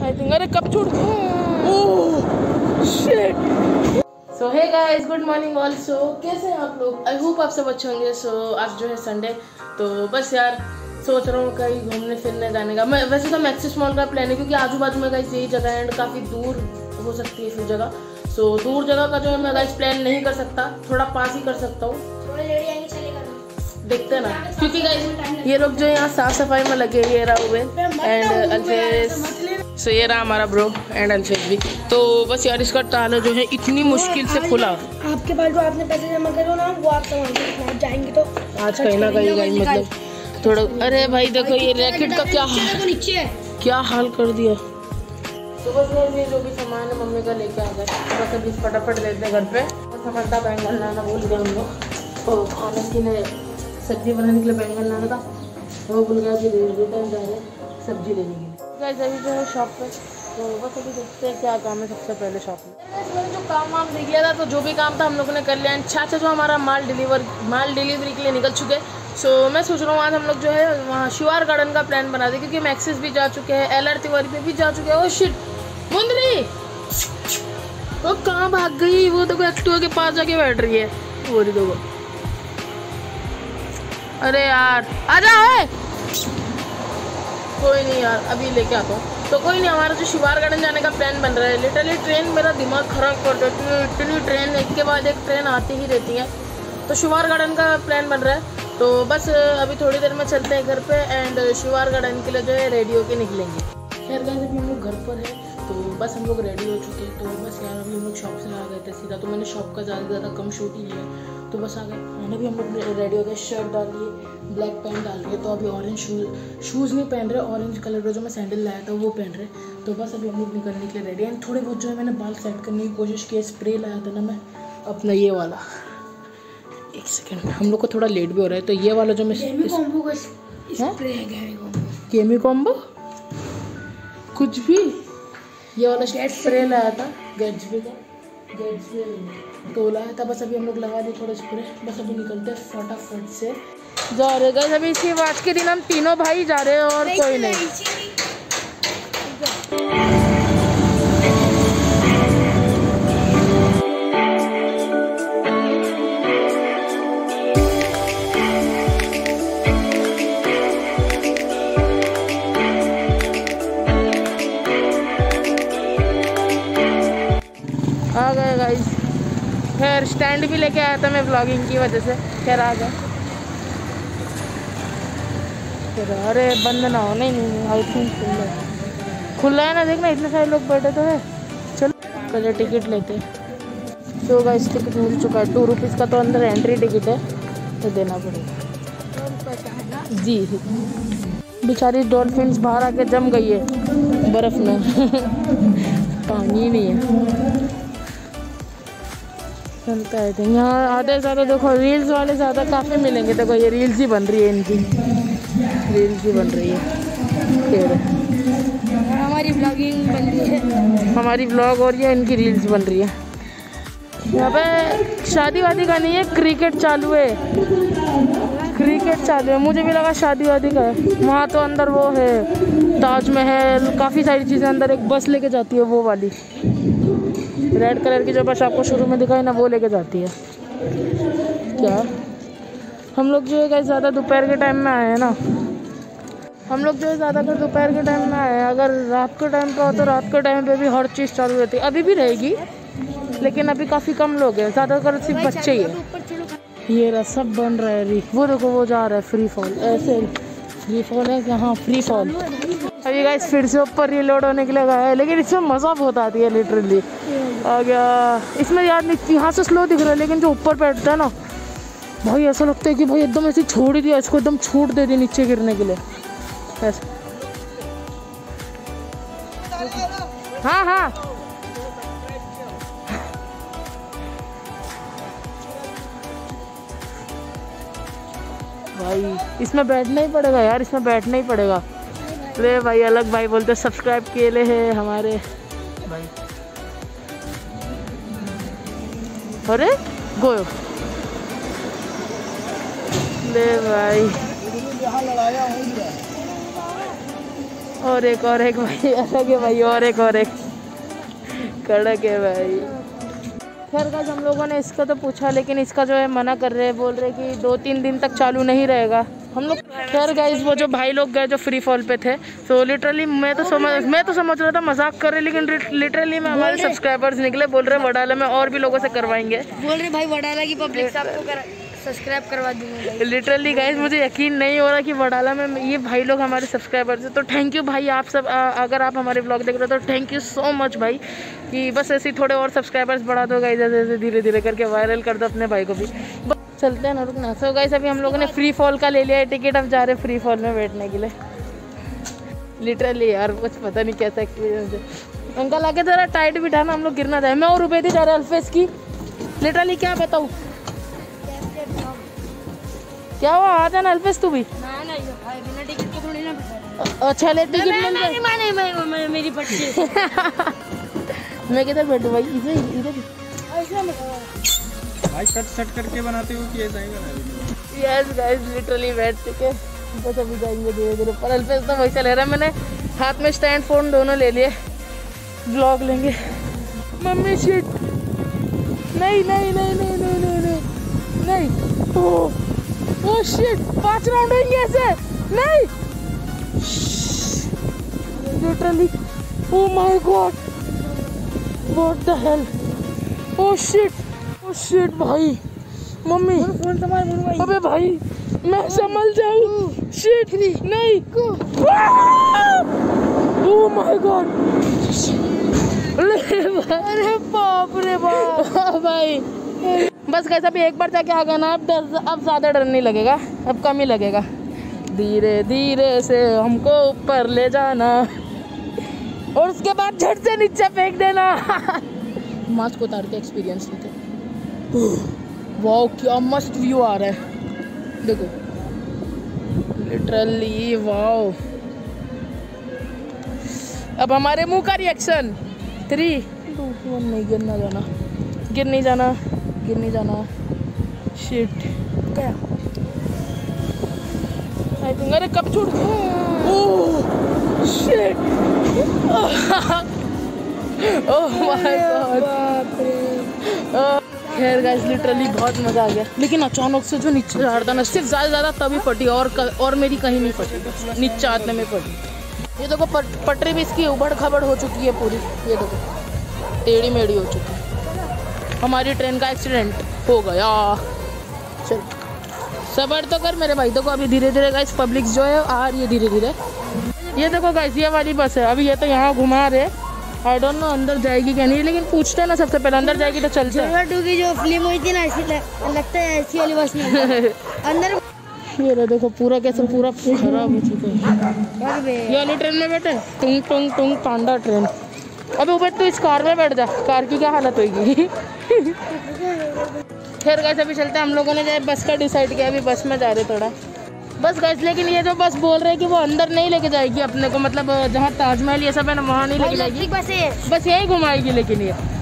I think. अरे कब छूट, oh shit. So hey guys, good morning all. सो कैसे हैं आप लोग? आई होप आप सब अच्छे होंगे। सो आज जो है संडे, तो बस यार सोच रहा हूँ कहीं घूमने फिरने जाने का। मैं वैसे तो मैक्सिस मॉल का प्लान है क्योंकि आजू बाजू में गाइस यही जगह है एंड काफ़ी दूर हो सकती है फिर जगह। सो दूर जगह का जो है मैं गाइस प्लान नहीं कर सकता, थोड़ा पास ही कर सकता हूँ। देखते हैं ना, क्योंकि गाइस ये लोग जो यहाँ साफ सफाई में लगे, ये रहा हुए एंड अल्फेज। सो ये रहा हमारा ब्रो एंड अल्फेज भी। तो बस यार इसका ताला जो है इतनी मुश्किल से खुला। आपके पास जो आपने पैसे जमा करे हो ना, वो आप संभाल जाएंगे तो आज कहीं ना कहीं गाइस मतलब थोड़ा। अरे भाई देखो ये रैकेट का क्या हाल कर दिया। तो बस ये जो भी सामान है मम्मी का लेके आ गए, बस अभी फटाफट लेते हैं घर पे। समझता बैंगन लाना भूल गया हम लोग, तो खाने के लिए सब्जी बनाने के लिए बैंगन लाना था, वो भूल गया। अभी रिटर्न जा रहे हैं सब्जी लेने के लिए। गाइस अभी जो है शॉप पे, तो बस अभी देखते हैं क्या काम है सबसे पहले शॉप में। मैंने जो काम वाम देख लिया था, तो जो भी काम था हम लोगों ने कर लिया। चाचा जो हमारा माल डिलीवरी के लिए निकल चुके। सो मैं सोच रहा हूँ आज हम लोग जो है वहाँ शिवार गार्डन का प्लान बना दें, क्योंकि मैक्सिस भी जा चुके हैं, LR तिवारी पे भी जा चुके हैं। ओ शिट मुंदरी, वो कहाँ भाग गई? वो देखो एक्टिवा के पास जाके बैठ रही है, वो देखो। अरे यार आ जाओ। कोई नहीं यार, अभी लेके आता हूँ। तो कोई नहीं, हमारा जो शिवार गार्डन जाने का प्लान बन रहा है। लिटरली ट्रेन मेरा दिमाग खराब कर देती है, इतनी ट्रेन एक के बाद एक ट्रेन आती ही रहती है। तो शिवार गार्डन का प्लान बन रहा है, तो बस अभी थोड़ी देर में चलते हैं घर पे एंड शिवार गार्डन के लिए जो है रेडी होके निकलेंगे। खैर गाइस अभी हम लोग घर पर है, तो बस हम लोग रेडी हो चुके हैं। तो बस यार अभी हम लोग शॉप से आ गए थे सीधा, तो मैंने शॉप का ज़्यादा कम शूट ही लिया, तो बस आ गए। मैंने भी हम लोग रेडी हो गए, शर्ट डाल लिए, ब्लैक पैंट डाल रही है। तो अभी ऑरेंज शूज़ नहीं पहन रहे, ऑरेंज कलर का जो मैं सैंडल लाया था वो पहन रहे। तो बस अभी हम लोग निकलने के लिए रेडी हैं। थोड़े बहुत जो है मैंने बाल सेट करने की कोशिश की, स्प्रे लाया था ना मैं अपना ये वाला। एक सेकेंड, हम लोग को थोड़ा लेट भी हो रहा है, तो ये वाला जो मैं केमी कॉम्बो कुछ भी, ये वाला स्प्रे लाया था गैट्सबी का, तो लाया था। बस अभी हम लोग लगा दिए थोड़ा स्प्रे, बस अभी निकलते हैं फटाफट से जा रहे गए। अभी इसी आज के दिन हम तीनों भाई जा रहे हैं और कोई नहीं। आ गए गाइस। खैर स्टैंड भी लेके आया था मैं व्लॉगिंग की वजह से, खैर आ गए। अरे बंद ना हो, नहीं आई थिंक खुला है ना, देखना इतने सारे लोग बैठे तो है। चलो पहले टिकट लेते हैं। तो गाइस टिकट मिल चुका है, 2 रुपीज़ का तो अंदर एंट्री टिकट है, तो देना पड़ेगा जी। बेचारी डॉल्फिन्स बाहर आके जम गई है बर्फ़ में पानी नहीं है। चलता है यहाँ आधे ज़्यादा देखो रील्स वाले ज़्यादा काफ़ी मिलेंगे। देखो ये रील्स ही बन रही है, इनकी रील्स ही बन रही है। फिर हमारी ब्लॉगिंग बन रही है, हमारी ब्लॉग और ये इनकी रील्स बन रही है। यहाँ पे शादी वादी का नहीं है, क्रिकेट चालू है, क्रिकेट चालू है। मुझे भी लगा शादी वादी का है। वहाँ तो अंदर वो है ताजमहल, काफ़ी सारी चीज़ें अंदर। एक बस लेके जाती है वो वाली रेड कलर की जो बस आपको शुरू में दिखाई ना, वो लेके जाती है। क्या हम लोग जो है ज़्यादा दोपहर के टाइम में आए हैं ना, हम लोग जो है ज़्यादातर दोपहर के टाइम में आए हैं। अगर रात के टाइम पे हो तो रात के टाइम पे भी हर चीज़ चालू रहती है, अभी भी रहेगी, लेकिन अभी काफ़ी कम लोग हैं, ज़्यादातर सिर्फ बच्चे ही है। ये रहा सब बन रहा है, वो देखो वो जा रहा है फ्री फॉल, ऐसे फ्री फॉल है कि हाँ फ्री फॉल। अभी गाइस फिर से ऊपर रिलोड होने के लिए गया है, लेकिन इसमें मज़ा बहुत आती है। लिटरली आ गया इसमें यार, यहाँ से स्लो दिख रहा है, लेकिन जो ऊपर बैठता है ना भाई ऐसा लगता है कि भाई एकदम ऐसे छोड़ ही दिया इसको, एकदम छूट दे दी नीचे गिरने के लिए ऐसा। हाँ हाँ भाई इसमें बैठना ही पड़ेगा यार, इसमें बैठना ही पड़ेगा। अरे भाई अलग भाई बोलते सब्सक्राइब किए ले है हमारे भाई। अरे गोयो ले भाई और एक भाई अलग है भाई, और एक कड़क है भाई। खैर गाइस हम लोगों ने इसका तो पूछा, लेकिन इसका जो है मना कर रहे हैं, बोल रहे कि 2-3 दिन तक चालू नहीं रहेगा हम लोग। खैर गाइस वो जो भाई लोग गए जो फ्री फॉल पे थे, तो लिटरली मैं तो समझ रहा था मजाक कर रहे, लेकिन लिटरली में हमारे सब्सक्राइबर्स निकले, बोल रहे वडाला में और भी लोगों से करवाएंगे। बोल रहे भाई वडाला की पब्लिक सबको सब्सक्राइब करवा दूंगा। लिटरली गाइस मुझे यकीन नहीं हो रहा कि वडाला में ये भाई लोग हमारे सब्सक्राइबर्स हैं। तो थैंक यू भाई आप सब, अगर आप हमारे ब्लॉग देख रहे हो तो थैंक यू सो मच भाई, कि बस ऐसे ही थोड़े और सब्सक्राइबर्स बढ़ा दो गाइस, ऐसे धीरे धीरे करके वायरल कर दो अपने भाई को भी। चलते हैं ना, रुकना। सो गाइस अभी हम लोगों ने फ्री फॉल का ले लिया है टिकट, अब जा रहे हैं फ्री फॉल में बैठने के लिए। लिटरली यार कुछ पता नहीं कैसा एक्सपीरियंस है। अंकल आके ज़रा टाइट बिठाना, हम लोग गिरना जाए। मैं और रुबैदी जा रहे हैं अल्फेस की। लिटरली क्या बताऊँ, क्या हुआ? आ जाना अल्फेस तू भी। बिना टिकट के थोड़ी ना। अच्छा ले टिकट मैं मेरी पट्टी। मैं किधर बैठूँ भाई? इधर भाई कट करके बनाते हो कि ऐसा ही बनाते? यस गाइस लिटरली बैठ चुके, बस अभी जाएंगे धीरे धीरे। पर अल्फेस तो वैसा ले रहा है, मैंने हाथ में स्टैंड फोन दोनों ले लिए, ब्लॉग लेंगे। मम्मी शिट, नहीं नहीं नहीं नहीं नहीं नहीं नहीं नहीं, ओह शिट, 5 राउंड होंगे ऐसे, नहीं literally, oh my god, what the hell, oh shit भाई, मम्मी फोन संभाल भाई। अबे भाई मैं संभल जाऊँ, शिट नहीं, ओह माय गॉड, अरे बाप रे बाप भाई। बस कैसे अभी एक बार जाके आ गया ना, अब ज़्यादा डर नहीं लगेगा, अब कम ही लगेगा। धीरे धीरे से हमको ऊपर ले जाना और उसके बाद झट से नीचे फेंक देना। मास्क उतार के एक्सपीरियंस लेते। वाह क्या मस्त व्यू आ रहा है, देखो लिटरली वाह। अब हमारे मुंह का रिएक्शन, 3, 2, 1, नहीं गिर नहीं जाना, शिट क्या आई थिंक, अरे कब छूट, oh shit, oh my god. खैर गाइस लिटरली बहुत मज़ा आ गया, लेकिन अचानक से जो नीचे जा रहा था ना, सिर्फ ज़्यादा तभी फटी, और मेरी कहीं नहीं फटी, नीचे आने में फटी। ये देखो पटरी भी इसकी उबड़ खबड़ हो चुकी है पूरी, ये देखो टेढ़ी मेढ़ी हो चुकी है। हमारी ट्रेन का एक्सीडेंट हो गया। चल सबर तो कर मेरे भाई। देखो अभी धीरे धीरे गाइस पब्लिक जो है आ रही है धीरे धीरे। ये देखो गाइस ये वाली बस है, अभी ये तो यहाँ घुमा रहे, आई डोंट नो अंदर जाएगी क्या नहीं, लेकिन पूछते हैं ना सबसे पहले, अंदर जाएगी तो चलते हैं। की जो फिल्म हुई थी ना, ऐसी लगता है ऐसी वाली बस में अंदर। ये देखो पूरा कैसे पूरा खराब हो चुका है। ये वाली ट्रेन में बैठे, टुंग टुंग टुंग पांडा ट्रेन। अबे ऊपर तू इस कार में बैठ जा, कार की क्या हालत होगी। खैर गाइस अभी चलते हैं, हम लोगों ने जो बस का डिसाइड किया, अभी बस में जा रहे थोड़ा बस गाइस। लेकिन ये जो बस बोल रहे हैं कि वो अंदर नहीं लेके जाएगी अपने को, मतलब जहाँ ताजमहल ये सब है ना वहाँ नहीं लेके जाएगी, बस यही घुमाएगी। लेकिन ये